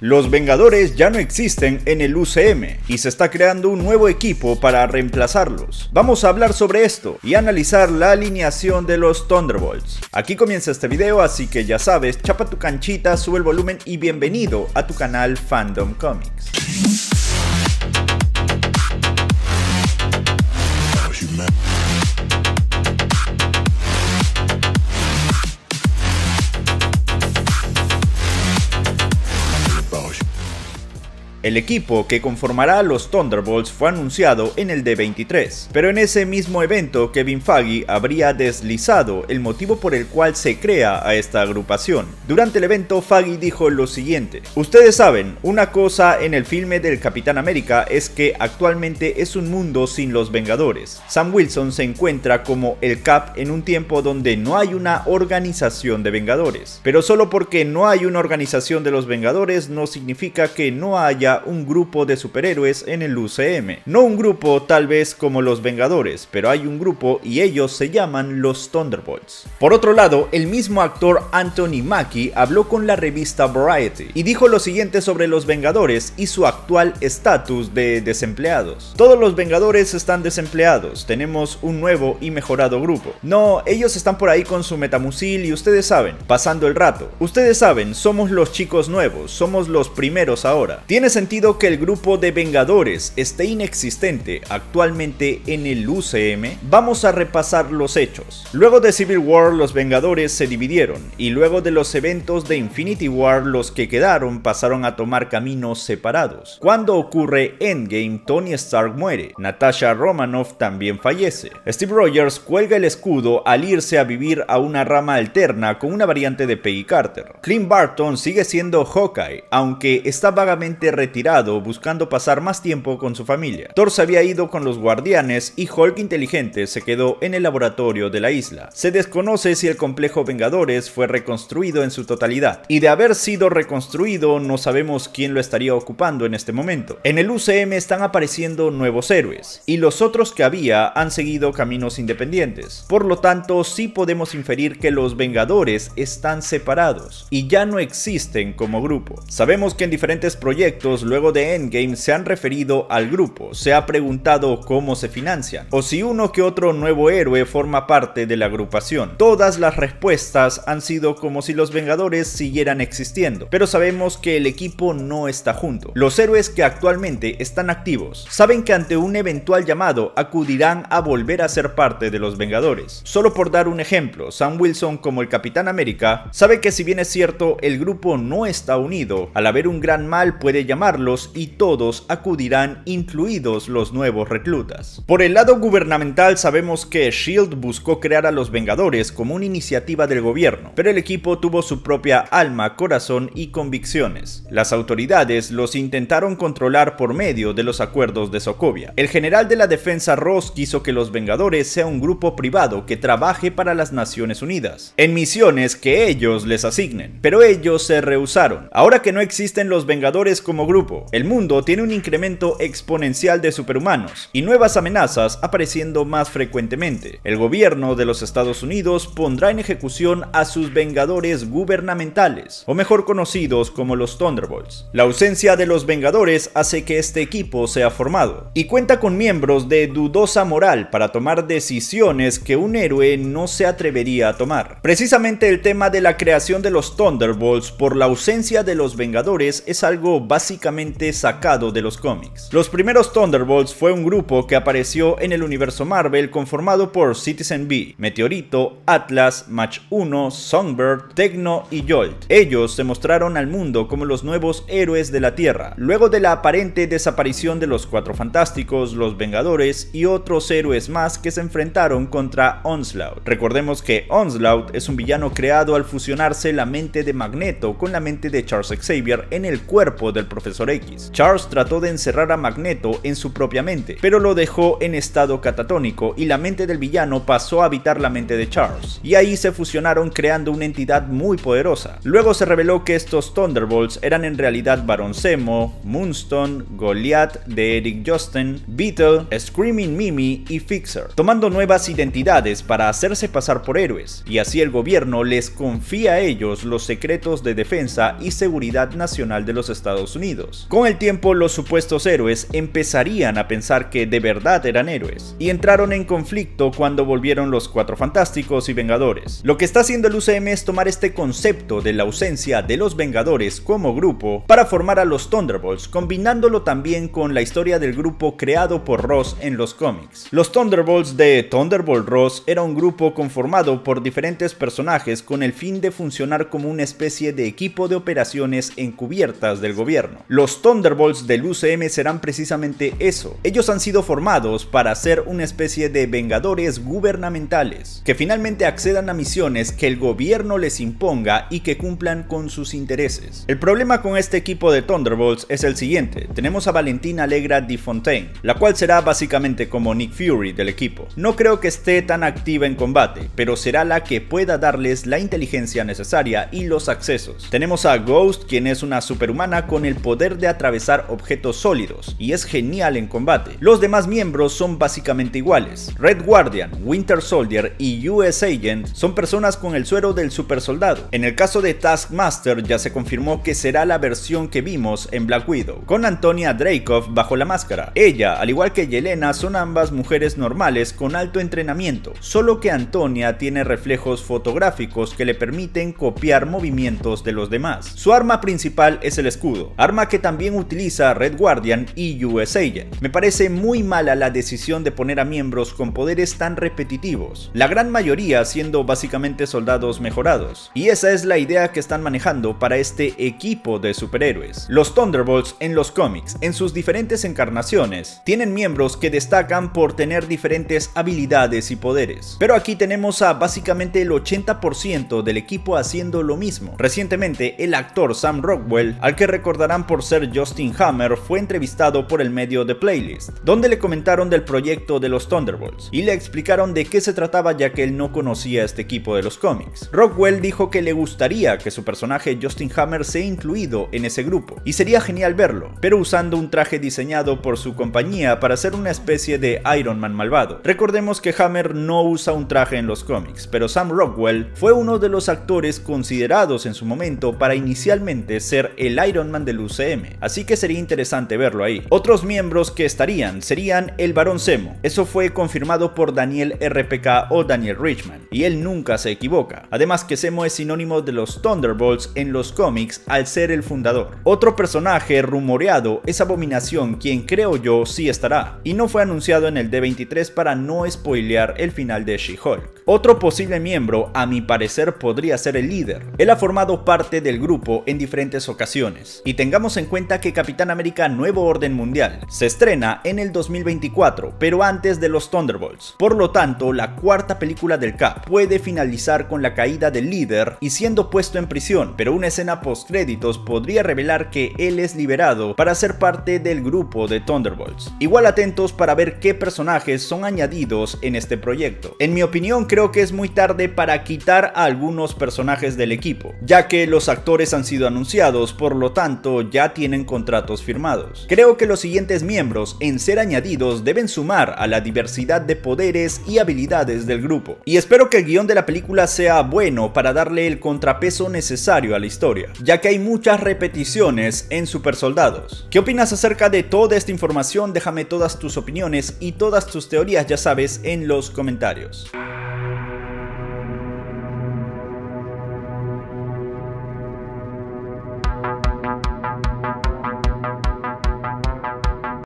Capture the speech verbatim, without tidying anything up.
Los Vengadores ya no existen en el U C M y se está creando un nuevo equipo para reemplazarlos. Vamos a hablar sobre esto y analizar la alineación de los Thunderbolts. Aquí comienza este video, así que ya sabes, chapa tu canchita, sube el volumen y bienvenido a tu canal Fandom Comics. El equipo que conformará a los Thunderbolts fue anunciado en el D veintitrés, pero en ese mismo evento Kevin Feige habría deslizado el motivo por el cual se crea a esta agrupación. Durante el evento Feige dijo lo siguiente: ustedes saben, una cosa en el filme del Capitán América es que actualmente es un mundo sin los Vengadores. Sam Wilson se encuentra como el Cap en un tiempo donde no hay una organización de Vengadores, pero solo porque no hay una organización de los Vengadores no significa que no haya un grupo de superhéroes en el U C M. No un grupo tal vez como los Vengadores, pero hay un grupo y ellos se llaman los Thunderbolts. Por otro lado, el mismo actor Anthony Mackie habló con la revista Variety y dijo lo siguiente sobre los Vengadores y su actual estatus de desempleados. Todos los Vengadores están desempleados, tenemos un nuevo y mejorado grupo. No, ellos están por ahí con su metamucil y ustedes saben, pasando el rato. Ustedes saben, somos los chicos nuevos, somos los primeros ahora. Tiene sentido que el grupo de Vengadores esté inexistente actualmente en el U C M. Vamos a repasar los hechos. Luego de Civil War los Vengadores se dividieron y luego de los eventos de Infinity War los que quedaron pasaron a tomar caminos separados. Cuando ocurre Endgame, Tony Stark muere, Natasha Romanoff también fallece, Steve Rogers cuelga el escudo al irse a vivir a una rama alterna con una variante de Peggy Carter. Clint Barton sigue siendo Hawkeye, aunque está vagamente retirado buscando pasar más tiempo con su familia. Thor se había ido con los Guardianes y Hulk inteligente se quedó en el laboratorio de la isla. Se desconoce si el complejo Vengadores fue reconstruido en su totalidad, y de haber sido reconstruido no sabemos quién lo estaría ocupando en este momento. En el U C M están apareciendo nuevos héroes, y los otros que había han seguido caminos independientes. Por lo tanto, sí podemos inferir que los Vengadores están separados y ya no existen como grupo. Sabemos que en diferentes proyectos luego de Endgame se han referido al grupo, se ha preguntado cómo se financian, o si uno que otro nuevo héroe forma parte de la agrupación. Todas las respuestas han sido como si los Vengadores siguieran existiendo, pero sabemos que el equipo no está junto. Los héroes que actualmente están activos saben que ante un eventual llamado acudirán a volver a ser parte de los Vengadores. Solo por dar un ejemplo, Sam Wilson como el Capitán América sabe que si bien es cierto el grupo no está unido, al haber un gran mal puede llamar y todos acudirán, incluidos los nuevos reclutas. Por el lado gubernamental sabemos que Shield buscó crear a los Vengadores como una iniciativa del gobierno, pero el equipo tuvo su propia alma, corazón y convicciones. Las autoridades los intentaron controlar por medio de los acuerdos de Sokovia. El general de la defensa Ross quiso que los Vengadores sea un grupo privado que trabaje para las Naciones Unidas, en misiones que ellos les asignen, pero ellos se rehusaron. Ahora que no existen los Vengadores como grupo, el mundo tiene un incremento exponencial de superhumanos y nuevas amenazas apareciendo más frecuentemente. El gobierno de los Estados Unidos pondrá en ejecución a sus Vengadores gubernamentales, o mejor conocidos como los Thunderbolts. La ausencia de los Vengadores hace que este equipo sea formado y cuenta con miembros de dudosa moral para tomar decisiones que un héroe no se atrevería a tomar. Precisamente el tema de la creación de los Thunderbolts por la ausencia de los Vengadores es algo básicamente sacado de los cómics. Los primeros Thunderbolts fue un grupo que apareció en el universo Marvel conformado por Citizen B, Meteorito, Atlas, Mach uno, Songbird, Tecno y Jolt. Ellos se mostraron al mundo como los nuevos héroes de la Tierra, luego de la aparente desaparición de los Cuatro Fantásticos, los Vengadores y otros héroes más que se enfrentaron contra Onslaught. Recordemos que Onslaught es un villano creado al fusionarse la mente de Magneto con la mente de Charles Xavier en el cuerpo del profesor Profesor X. Charles trató de encerrar a Magneto en su propia mente, pero lo dejó en estado catatónico y la mente del villano pasó a habitar la mente de Charles, y ahí se fusionaron creando una entidad muy poderosa. Luego se reveló que estos Thunderbolts eran en realidad Barón Zemo, Moonstone, Goliath de Eric Josten, Beetle, Screaming Mimi y Fixer, tomando nuevas identidades para hacerse pasar por héroes, y así el gobierno les confía a ellos los secretos de defensa y seguridad nacional de los Estados Unidos. Con el tiempo, los supuestos héroes empezarían a pensar que de verdad eran héroes, y entraron en conflicto cuando volvieron los Cuatro Fantásticos y Vengadores. Lo que está haciendo el U C M es tomar este concepto de la ausencia de los Vengadores como grupo para formar a los Thunderbolts, combinándolo también con la historia del grupo creado por Ross en los cómics. Los Thunderbolts de Thunderbolt Ross era un grupo conformado por diferentes personajes con el fin de funcionar como una especie de equipo de operaciones encubiertas del gobierno. Los Thunderbolts del U C M serán precisamente eso. Ellos han sido formados para ser una especie de vengadores gubernamentales, que finalmente accedan a misiones que el gobierno les imponga y que cumplan con sus intereses. El problema con este equipo de Thunderbolts es el siguiente: tenemos a Valentina Allegra Di Fontaine, la cual será básicamente como Nick Fury del equipo. No creo que esté tan activa en combate, pero será la que pueda darles la inteligencia necesaria y los accesos. Tenemos a Ghost, quien es una superhumana con el poder de atravesar objetos sólidos, y es genial en combate. Los demás miembros son básicamente iguales. Red Guardian, Winter Soldier y U S Agent son personas con el suero del super soldado. En el caso de Taskmaster ya se confirmó que será la versión que vimos en Black Widow, con Antonia Dreykov bajo la máscara. Ella, al igual que Yelena, son ambas mujeres normales con alto entrenamiento, solo que Antonia tiene reflejos fotográficos que le permiten copiar movimientos de los demás. Su arma principal es el escudo, arma que también utiliza Red Guardian y U S Agent. Me parece muy mala la decisión de poner a miembros con poderes tan repetitivos, la gran mayoría siendo básicamente soldados mejorados, y esa es la idea que están manejando para este equipo de superhéroes. Los Thunderbolts en los cómics, en sus diferentes encarnaciones, tienen miembros que destacan por tener diferentes habilidades y poderes, pero aquí tenemos a básicamente el ochenta por ciento del equipo haciendo lo mismo. Recientemente, el actor Sam Rockwell, al que recordarán por ser Justin Hammer, fue entrevistado por el medio The Playlist, donde le comentaron del proyecto de los Thunderbolts y le explicaron de qué se trataba, ya que él no conocía este equipo de los cómics. Rockwell dijo que le gustaría que su personaje Justin Hammer sea incluido en ese grupo, y sería genial verlo, pero usando un traje diseñado por su compañía para ser una especie de Iron Man malvado. Recordemos que Hammer no usa un traje en los cómics, pero Sam Rockwell fue uno de los actores considerados en su momento para inicialmente ser el Iron Man del U C M, así que sería interesante verlo ahí. Otros miembros que estarían serían el Barón Zemo. Eso fue confirmado por Daniel R P K o Daniel Richman, y él nunca se equivoca. Además que Zemo es sinónimo de los Thunderbolts en los cómics al ser el fundador. Otro personaje rumoreado es Abominación, quien creo yo sí estará, y no fue anunciado en el D veintitrés para no spoilear el final de She-Hulk. Otro posible miembro, a mi parecer, podría ser el líder. Él ha formado parte del grupo en diferentes ocasiones, y tengamos en cuenta que Capitán América Nuevo Orden Mundial se estrena en el dos mil veinticuatro, pero antes de los Thunderbolts. Por lo tanto, la cuarta película del Cap puede finalizar con la caída del líder y siendo puesto en prisión, pero una escena post créditos podría revelar que él es liberado para ser parte del grupo de Thunderbolts. Igual atentos para ver qué personajes son añadidos en este proyecto. En mi opinión, creo que es muy tarde para quitar a algunos personajes del equipo, ya que los actores han sido anunciados, por lo tanto ya tienen contratos firmados. Creo que los siguientes miembros en ser añadidos deben sumar a la diversidad de poderes y habilidades del grupo, y espero que el guión de la película sea bueno para darle el contrapeso necesario a la historia, ya que hay muchas repeticiones en Super Soldados. ¿Qué opinas acerca de toda esta información? Déjame todas tus opiniones y todas tus teorías, ya sabes, en los comentarios.